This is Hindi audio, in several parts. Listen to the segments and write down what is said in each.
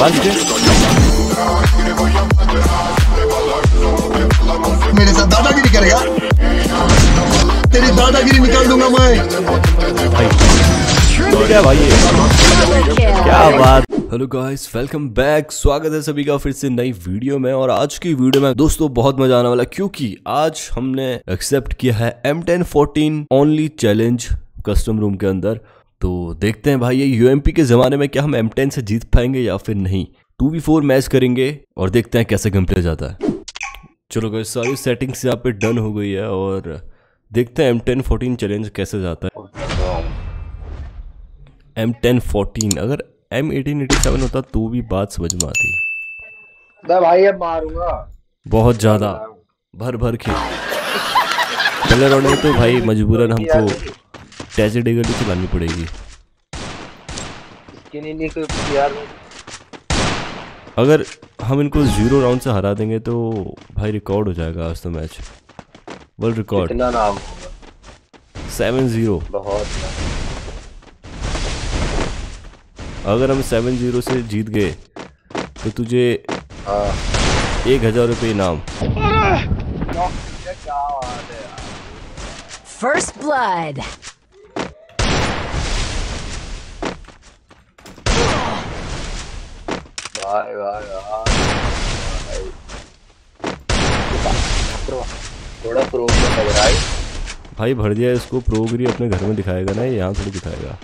मेरे साथ दादागिरी करेगा, तेरी दादागिरी निकाल दूंगा मैं। क्या भाई क्या बात। Hello guys, welcome back. स्वागत है सभी का फिर से नई वीडियो में। और आज की वीडियो में दोस्तों बहुत मजा आने वाला है, क्योंकि आज हमने एक्सेप्ट किया है M1014 only challenge custom room के अंदर। तो देखते हैं भाई ये यूएमपी के जमाने में क्या हम M10 से जीत पाएंगे या फिर नहीं। 2v4 मैच करेंगे और देखते हैं कैसे गेम प्ले जाता है। चलो गाइस, सारी सेटिंग्स यहाँ पे डन हो गई है और देखते हैं M1014 चैलेंज कैसे जाता है। M1014 अगर M1887 होता तो भी बात समझ में आती। भाई अब मारूंगा बहुत ज्यादा भर भर के पहले राउंड में तो भाई मजबूरन हमको ट्रेजेडी गली चलानी पड़ेगी। अगर हम इनको 0 राउंड से हरा देंगे तो भाई रिकॉर्ड हो जाएगा आज तो मैच, वर्ल्ड रिकॉर्ड। कितना नाम होगा? 7-0। बहुत। अगर हम 7-0 से जीत गए तो तुझे 1000 रुपये इनाम। First blood. भाई भाई भाई थोड़ा प्रो लग रहा है भाई। भर दिया इसको, प्रोग्री अपने घर में दिखाएगा ना, यहाँ थोड़ी दिखाएगा।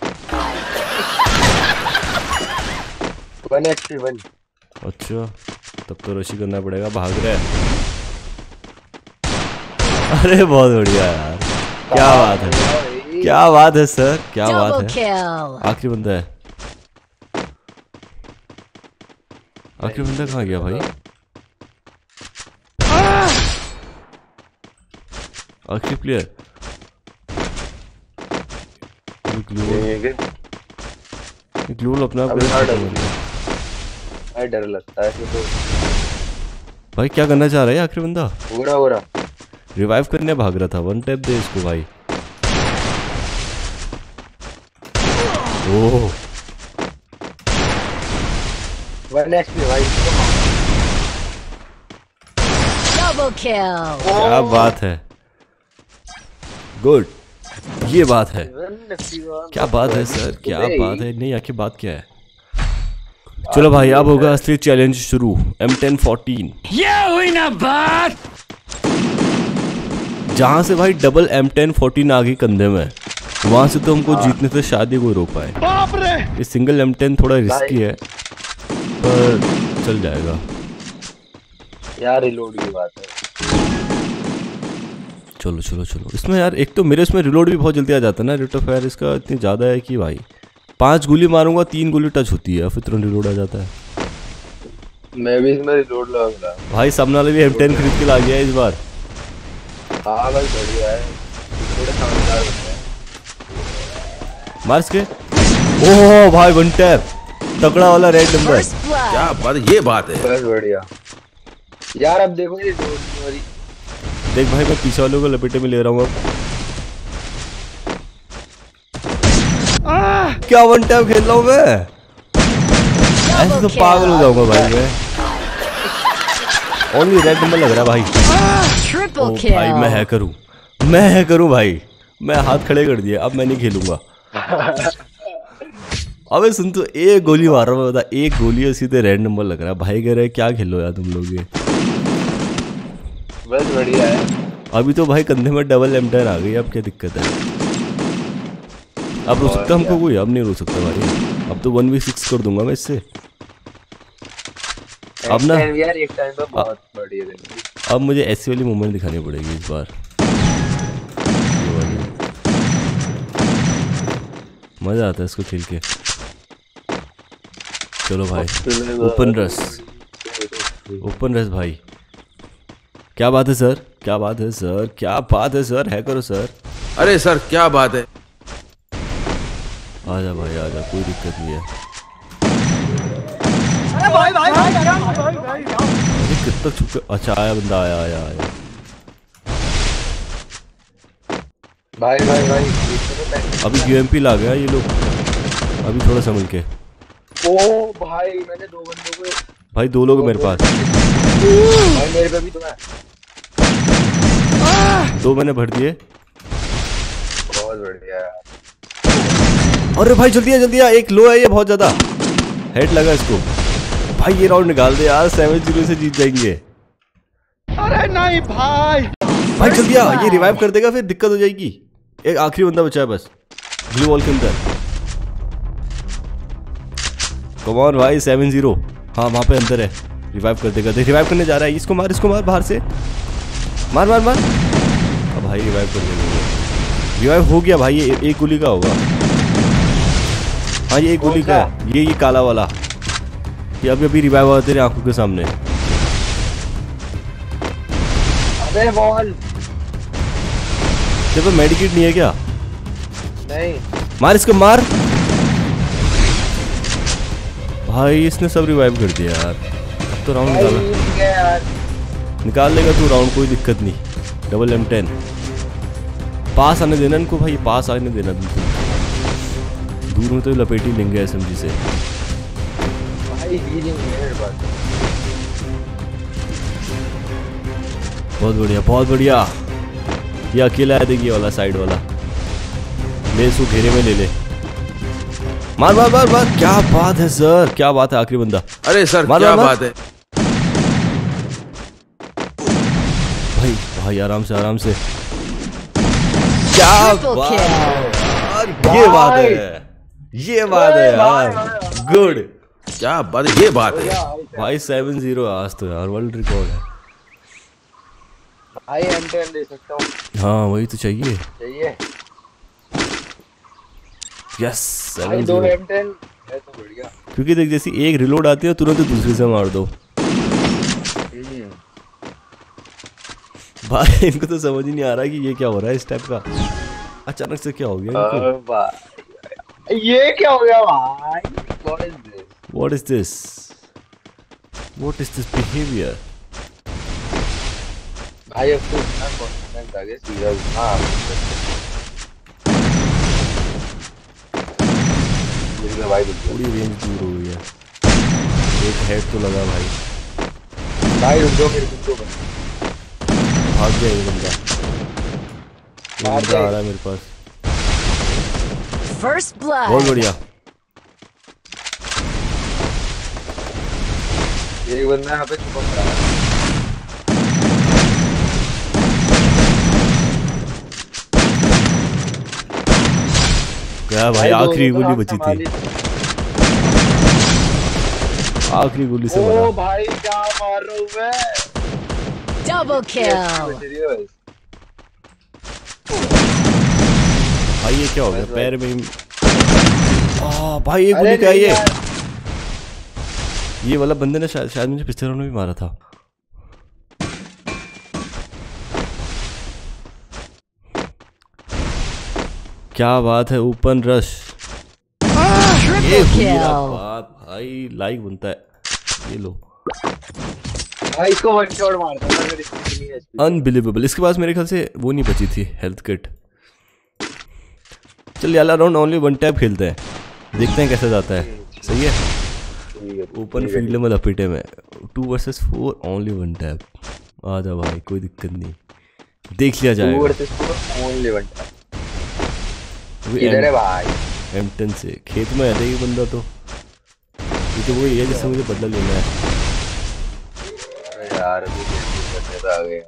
1HP1। अच्छा तब तो रशी करना पड़ेगा। भाग रहा है। अरे बहुत बढ़िया यार, क्या बात है, क्या बात है सर, क्या बात है। आखिरी बंदा है। आखिरी बंदा कहाँ गया भाई? आखिरी प्लेयर ग्लूल अपना डर लगता है तो। भाई क्या करना चाह रहा है आखिरी बंदा? पूरा रिवाइव करने भाग रहा था। 1 टैप दे इसको भाई। ओह 1HP भाई। Double kill. क्या बात है, गुड, ये बात है। क्या बात है सर, क्या बात है। नहीं आखिर बात क्या है। चलो भाई अब होगा असली चैलेंज शुरू। M1014 ये हुई ना बात। जहां से भाई डबल M1014 आ गई कंधे में, वहां से तो हमको जीतने से शायद ही कोई रोक पाए। बाप रे। ये सिंगल M10 थोड़ा रिस्की है पर चल जाएगा यार। रिलोड की बात है। चलो चलो चलो। इसमें यार एक तो मेरे इसमें रिलोड भी बहुत जल्दी आ जाता है ना। रेट ऑफ फायर इसका इतनी ज़्यादा है कि भाई 5 गोली मारूंगा 3 गोली टच होती है, फिर तुरंत रिलोड आ जाता है। मैं भी इसमें रिलोड लगा रहा हूं भाई। सामने वाले भी M10 खरीद के ला गया है इस बार। हाँ भाई बढ़िया है, थोड़े समझदार होते हैं। मार इसके। ओह भाई 1 टैप तगड़ा वाला रेड नंबर। क्या बात, ये बात है। बस बढ़िया यार। अब देखो ये वाली देख भाई, मैं पीछे वालों को लपेटे में ले रहा हूँ अब। क्या 1 टैप खेल रहा हूँ मैं? ऐसे तो पागल हो जाऊंगा भाई मैं। ओनली रेड नंबर लग रहा है भाई। ओ भाई मैं हैकर हूँ, मैं हैकर हूँ भाई। मैं हाथ खड़े कर दिए, अब मैं नहीं खेलूंगा। अबे सुन, तो एक गोली मार रहा हूँ, बता। एक गोली है, सीधे रेड नंबर लग रहा है भाई। कह रहे क्या खेलो यार तुम लोग ये। बस बढ़िया है। अभी तो भाई कंधे में डबल M10 आ गई, अब क्या दिक्कत है। अब रो सकता हमको कोई? अब नहीं रो सकता भाई। अब तो 1v6 कर दूंगा मैं इससे। अब ना यार एक टाइम पे बहुत बढ़िया है। अब मुझे ऐसी वाली मूवमेंट दिखानी पड़ेगी इस बार। मजा आता है इसको खेल के। चलो भाई ओपन रस, ओपन रस भाई। क्या बात है सर, क्या बात है सर, क्या बात है सर। है करो सर। अरे सर क्या बात है। आजा भाई आजा, कोई दिक्कत नहीं है। अरे भाई भाई भाई भाई कितना छुपे। अच्छा आया बंदा, आया आया आया। भाई अभी यूएमपी ला गया ये लोग। अभी थोड़ा संभल के। ओ भाई मैंने 2 बंदों को भाई 2 लोग मेरे पास। भाई मेरे पे भी तो है। 2 मैंने भर दिए। बहुत बढ़िया यार। अरे भाई जल्दी आ, एक लो है ये बहुत ज्यादा। हेड लगा इसको। भाई ये राउंड निकाल दे यार, 7-0 से जीत जाएंगे। अरे नहीं भाई। भाई जल्दी आ, ये रिवाइव कर देगा फिर दिक्कत हो जाएगी। एक आखिरी बंदा बचा है बस, ग्लू वॉल के अंदर। कम ऑन भाई 7-0। हाँ वहां पे अंदर है, रिवाइव कर देगा। देख रिवाइव करने जा रहा है। इसको मार बाहर से। मार। अब भाई रिवाइव कर देगा। रिवाइव हो गया भाई, ये एक गोली का होगा। हाँ ये एक गोली का है, ये काला वाला। ये अभी रिवाइव हुआ तेरे आंखों के सामने। अबे बॉल। तेरे पे मेडिकेट नहीं है क्या? नहीं। मार इसको मार। भाई इसने सब रिवाइव कर दिया यार। अब तो राउंड निकाल लेगा तू राउंड, कोई दिक्कत नहीं। डबल M10 पास आने देना इनको भाई, पास आने देना तुमको। दूर में तो लपेट ही लेंगे SMG से। भाई हीलिंग है मेरे पास। बहुत बढ़िया। ये अकेला है, देखिए वाला साइड वाला। ले इसको घेरे में ले ले। मार। क्या बात है सर, क्या बात है। आखिरी बंदा। अरे सर क्या बात है। भाई आराम से। क्या बात है। ये बात है यार। गुड। क्या बात है, ये बात है। भाई 7-0 आज तो यार वर्ल्ड रिकॉर्ड है। भाई M10 दे सकता हूँ। हाँ वही तो चाहिए। यस 7-0। M10 है तो बढ़िया। क्योंकि देख जैसी एक रिलोड आती है तुरंत दूसरे से मार दो। भाई इनको तो समझ ही नहीं आ रहा कि ये क्या हो रहा है। इस टाइप का अचानक से क्या हो गया इनको? ये क्या हो गया भाई? What is this behavior? भाई अब तो इतना कॉन्फिडेंट आ गया सीधा। हाँ भाई थोड़ी रेंज दूर हो गई है। एक हेड तो लगा भाई। रुक जाओ मेरे को। भाग गया ये बंदा। आ रहा है मेरे पास। First blood. बहुत बढ़िया। एक बंदा यहाँ पे छुपा पड़ा है। क्या भाई आखिरी गोली बची थी। आखिरी गोली से मरा। ओ भाई क्या मार रहा हूँ मैं। Double kill. भाई ये क्या हो गया पैर में। भाई ये गोली क्या है ये वाला बंदे ने शायद मुझे पिछले राउंड में भी मारा था। क्या बात है। Open rush. ये बात भाई लाइक बनता है। ये लो भाई इसको वन शॉट मारता था अगर इसकी नहीं है। अनबिलीवेबल। इसके पास मेरे ख्याल से वो नहीं बची थी हेल्थ किट। चल यार राउंड ओनली 1 टैप खेलते हैं, देखते हैं कैसा जाता है। सही है। ओपन फील्ड में लपेटे में 2 vs 4 ओनली 1 टैप। आ जा भाई कोई दिक्कत नहीं, देख लिया जाएगा। 2 vs 4 ओनली 1 टैप। इधर है भाई M10 से खेत में है ये बंदा। तो ये तो वही है जिससे मुझे बदला लेना है। यार अभी आ गया।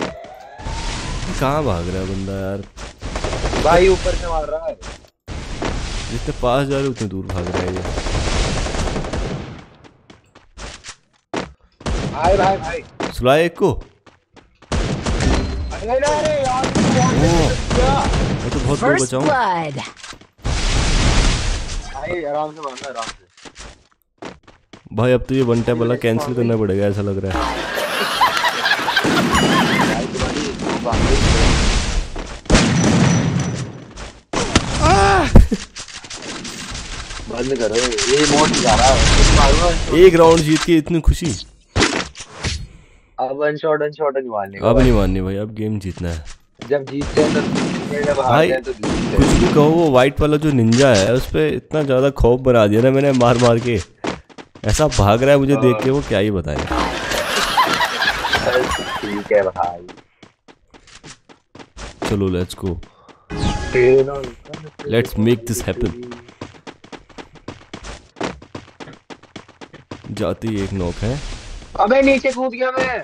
कहाँ भाग रहा है बंदा यार। भाई ऊपर से मार रहा है। जितने पास जा रहे उतने दूर भाग रहा है ये। भाई सुलाए एक को। अरे यार मैं तो बहुत दूर First बचाऊं। blood. भाई आराम से मारना आराम से। भाई अब तो ये 1 टैप वाला कैंसिल करना पड़ेगा ऐसा लग रहा है। बंद करो ये मोड जा रहा है। एक राउंड जीत के इतनी खुशी। अब वन शॉट नहीं मारने। अब नहीं मारनी भाई, अब गेम जीतना है। जब जीतते हैं तो भाई कुछ भी कहो, वो वाइट वाला जो निंजा है उस पे इतना ज्यादा खौफ बना दिया ना मैंने मार मार के। ऐसा भाग रहा है मुझे देख के, वो क्या ही बताए। ठीक है भाई, चलो let's go, let's make this happen. जाते ही एक नॉक है। अबे नीचे कूद गया मैं।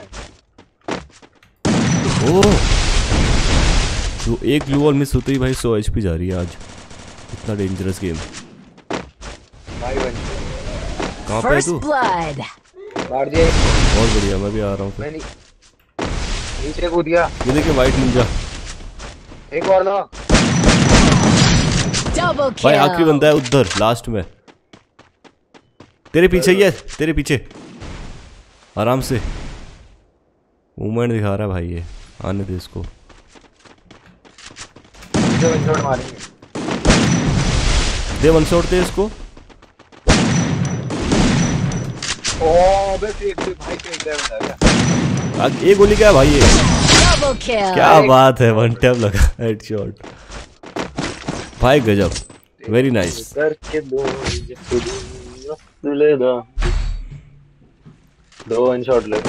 ओह, तो एक ग्लू वॉल मिस होते ही भाई 100 HP जा रही है आज। इतना डेंजरस गेम। भाई बन कहाँ पे है First तू? blood. मार दिया। बहुत बढ़िया, मैं भी आ रहा हूँ। मैं नीचे कूद गया। ये देखिए वाइट निंजा। एक और ना Double भाई आखिरी kill. बंदा है उधर लास्ट में, तेरे पीछे ही है, तेरे पीछे। आराम से मूवमेंट दिखा रहा है भाई, ये आने दे इसको। वन शॉट मारेंगे। दे वन शॉट दे इसको। ओ बे फेंक दे भाई, फेंक दे बंदा। एक गोली क्या है भाई ये? Double kill. क्या बात है, वन टैप लगा हेडशॉट। भाई गजब, वेरी नाइस। करके ले दो वन शॉट ले।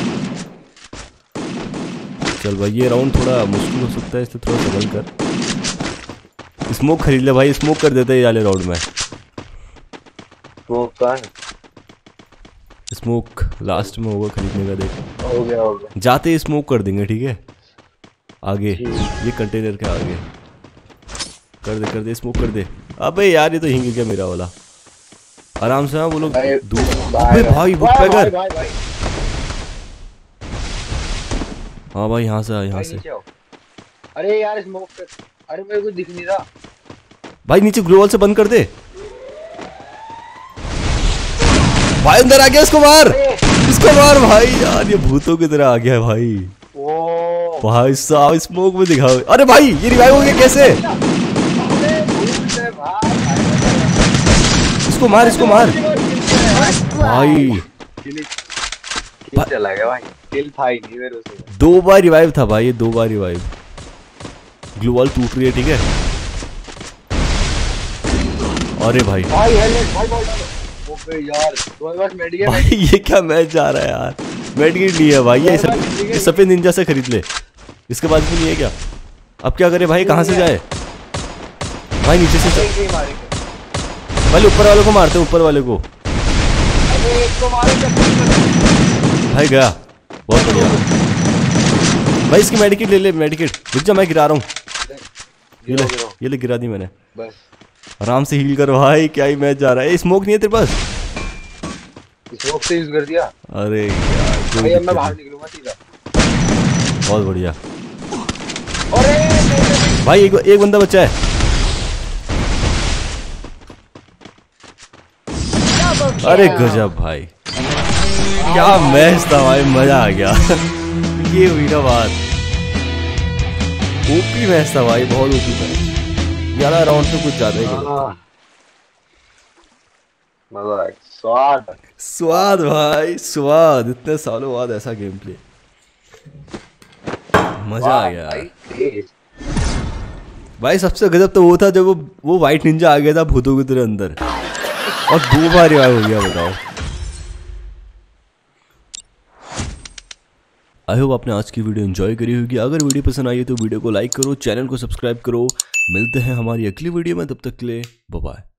चल भाई ये राउंड थोड़ा मुश्किल हो सकता है, इसलिए थोड़ा संभल कर। स्मोक खरीद ले भाई, स्मोक कर देते हैं ये वाले राउंड में। स्मोक का स्मोक लास्ट में होगा खरीदने का, देख। हो गया जाते ही स्मोक कर देंगे, ठीक है। आगे ये कंटेनर के आगे कर दे स्मोक कर दे। अबे यार ये तो हिंग गया मेरा वाला। आराम से। हाँ वो लोग दूर। अबे भाई बुक पैकर। हाँ भाई यहाँ से, यहाँ से। अरे यार स्मोक कर। अरे मेरे को दिख नहीं रहा भाई, नीचे ग्लो वॉल से बंद कर दे भाई। अंदर आ गया, इसको मार, इसको मार भाई। यार ये भूतों की तरह आ गया है भाई। ओ भाई साहब स्मोक में दिखाओ। अरे भाई ये रिवाइव हो गया कैसे? इसको मार, इसको मार भाई। चला गया भाई, किल था ही नहीं मेरे से। 2 बार रिवाइव था भाई, ये 2 बार रिवाइव। ग्लू वॉल टूट रही है, ठीक है। अरे भाई भाई हेलमेट भाई ओके यार, तुम्हारे पास मेडिकेट है? भाई ये क्या मैच जा रहा है यार। मेडकिट नहीं है भाई, ये सफेद निंजा से खरीद ले। इसके बाद भी नहीं है क्या? अब क्या करे भाई, कहाँ से जाए भाई? नीचे से भाई ऊपर वाले को मारते हैं, ऊपर वाले को। भाई गया, बहुत बढ़िया भाई। इसकी मेडिकेट ले ले, मेडिकेट। रुक जा, मैं गिरा रहा हूँ। ये ले गिरा दी मैंने। बस आराम से हील कर भाई। क्या ही मैच जा रहा है। स्मोक नहीं है तेरे पास? स्मोक से यूज कर दिया। अरे यार भाई अब मैं बाहर निकलूंगा सीधा। बहुत बढ़िया। अरे भाई एक बंदा बचा है। अरे गजब भाई, क्या मैच था भाई, मजा आ गया। ये हुई ना बात, ओपी मैच था भाई, बहुत ओपी मैच। 11 राउंड से कुछ ज्यादा ही मजा आया। स्वाद स्वाद भाई, स्वाद। इतने सालों बाद ऐसा गेम प्ले, मजा आ गया भाई। सबसे गजब तो वो था जब वो व्हाइट निंजा आ गया था भूतों की तरह अंदर, और 2 बार रिवाइव हो गया। बताओ। आई होप आपने आज की वीडियो एंजॉय करी होगी। अगर वीडियो पसंद आई है तो वीडियो को लाइक करो, चैनल को सब्सक्राइब करो। मिलते हैं हमारी अगली वीडियो में, तब तक के लिए बाय बाय।